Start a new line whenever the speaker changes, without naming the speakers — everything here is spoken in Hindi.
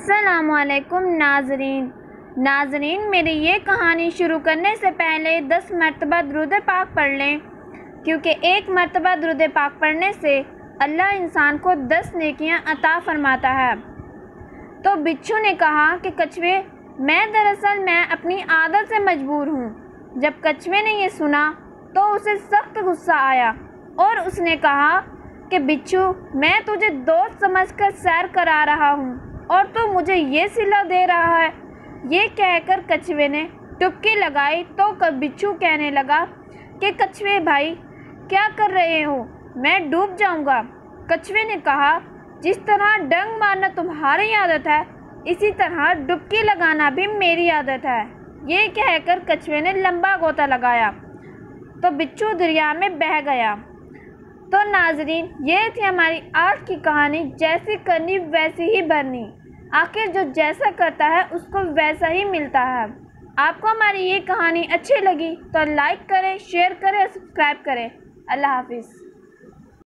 अस्सलामुअलैकुम नाजरीन, मेरी ये कहानी शुरू करने से पहले 10 मरतबा दुरूद पाक पढ़ लें, क्योंकि एक मरतबा दुरूद पाक पढ़ने से अल्लाह इंसान को 10 नेकियां अता फरमाता है। तो बिच्छू ने कहा कि कछुए, मैं अपनी आदत से मजबूर हूँ। जब कछुए ने यह सुना तो उसे सख्त गुस्सा आया और उसने कहा कि बिच्छू, मैं तुझे दोस्त समझकर सैर करा रहा हूँ और तू मुझे ये सिला दे रहा है। ये कहकर कछुए ने टुपकी लगाई तो बिच्छू कहने लगा कि कछुए भाई, क्या कर रहे हो, मैं डूब जाऊंगा। कछुए ने कहा, जिस तरह डंग मारना तुम्हारी आदत है, इसी तरह डुबकी लगाना भी मेरी आदत है। ये कहकर कछुए ने लंबा गोता लगाया तो बिच्छू दरिया में बह गया। तो नाजरीन, ये थी हमारी आज की कहानी। जैसी करनी वैसी ही भरनी। आखिर जो जैसा करता है उसको वैसा ही मिलता है। आपको हमारी ये कहानी अच्छी लगी तो लाइक करें, शेयर करें और सब्सक्राइब करें। अल्लाह हाफिज़।